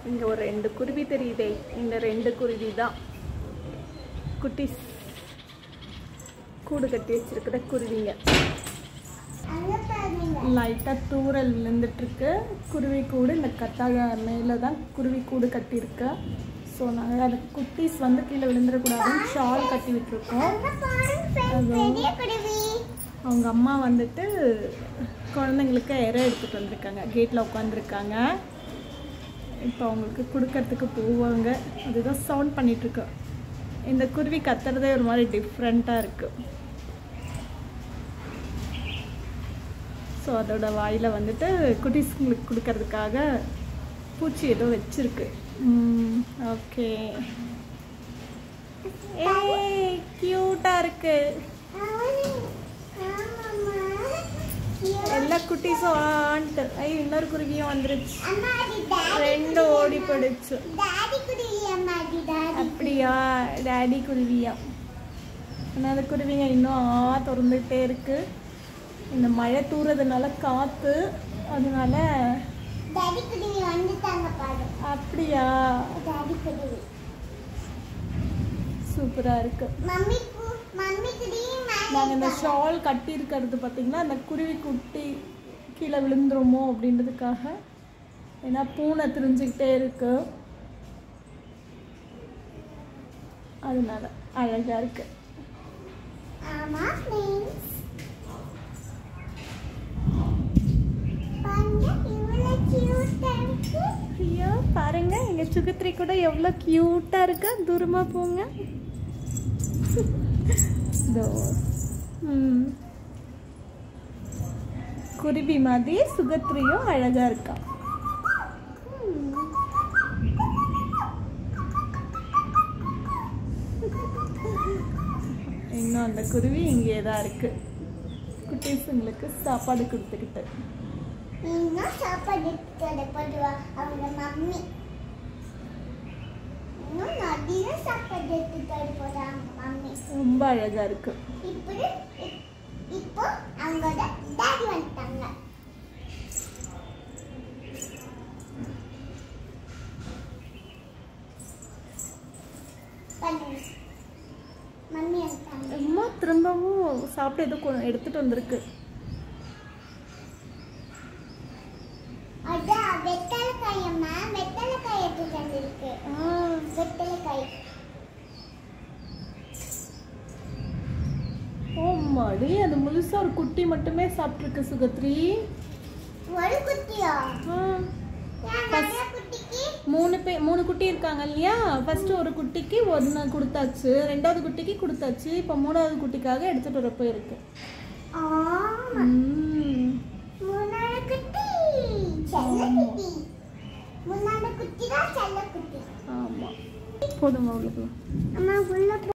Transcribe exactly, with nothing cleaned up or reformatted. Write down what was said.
இங்கே ஒரு ரெண்டு குருவி தெரியுதே, இந்த ரெண்டு குருவி தான் குட்டி கூடு கட்டி வச்சிருக்கிற குருவிங்க. லைட்டாக தூரல் விழுந்துட்டுருக்கு. குருவி கூடு இந்த கத்தாழ மேலே தான் குருவி கூடு கட்டியிருக்கு. ஸோ நாங்கள் அது குட்டீஸ் வந்து கீழே விழுந்துடக்கூடாதுன்னு ஷால் கட்டி விட்டுருக்கோம். அவங்க அம்மா வந்துட்டு குழந்தைங்களுக்கு இறை எடுத்துகிட்டு வந்திருக்காங்க, கேட்டில் உட்காந்துருக்காங்க. இப்போ அவங்களுக்கு கொடுக்கறதுக்கு போவாங்க. அதுதான் சவுண்ட் பண்ணிகிட்ருக்கு. இந்த குருவி கத்துறதே ஒரு மாதிரி டிஃப்ரெண்ட்டாக இருக்குது. ஸோ அதோட வாயில் வந்துட்டு குட்டீஸ்ங்களுக்கு கொடுக்கறதுக்காக பூச்சி ஏதோ வச்சிருக்கு. ஓகே, ஏ க்யூட்டாக இருக்கு. எல்லா குட்டீஸும் ஆன்ட்டு. ஐயோ, இன்னொரு குருவியும் வந்துருச்சு. ரெண்டு ஓடி போயிடுச்சு. அப்படியா, டேடி குருவியா? ஆனால் அந்த குருவிங்க இன்னும் ஆ திறந்துகிட்டே இருக்கு. இந்த மழை தூறதுனால காற்று, அதனால அப்படியா சூப்பரா இருக்கு. நாங்கள் இந்த ஷால் கட்டி இருக்கிறது பார்த்தீங்கன்னா அந்த குருவி குட்டி கீழே விழுந்துருமோ அப்படின்றதுக்காக. ஏன்னா பூனை திரிஞ்சுக்கிட்டே இருக்கு, அதனால அழகா இருக்கு. பாருங்க, எங்க சுகத்ரி கூட எவ்வளவு கியூட்டா இருக்கு. தூரமா போங்க. குருவி மாதிரி சுகத்ரியும் அழகா இருக்கா. இன்னும் அந்த குருவி இங்கே தான் இருக்கு. குட்டீஸுங்களுக்கு சாப்பாடு கொடுத்துக்கிட்டு ரொம்ப அழகா இருக்கு. இப்போ அவங்களோட டாடி வந்துட்டாங்க. மம்மி வந்துட்டாங்க. அம்மா திரும்பவும் சாப்பிட்டு ஏதோ எடுத்துட்டு வந்திருக்கு. அதான் வெத்தலைக்காய் அம்மா, வெத்தலைக்காய் எடுத்துட்டு வந்திருக்கு. வெத்தலைக்காய். ஓம்மாடி, அது முழுசா ஒரு குட்டி மட்டுமே சாப்பிட்டுருக்கு சுகத்ரி. ஒரு குட்டியா? மூணு பே மூணு குட்டி இருக்காங்க இல்லையா? ஃபர்ஸ்ட் ஒரு குட்டிக்கு ஒன்று கொடுத்தாச்சு, ரெண்டாவது குட்டிக்கு கொடுத்தாச்சு, இப்போ மூணாவது குட்டிக்காக எடுத்துட்டு வர போயிருக்கு. ஆமா, போதுமா? அவ்வளோ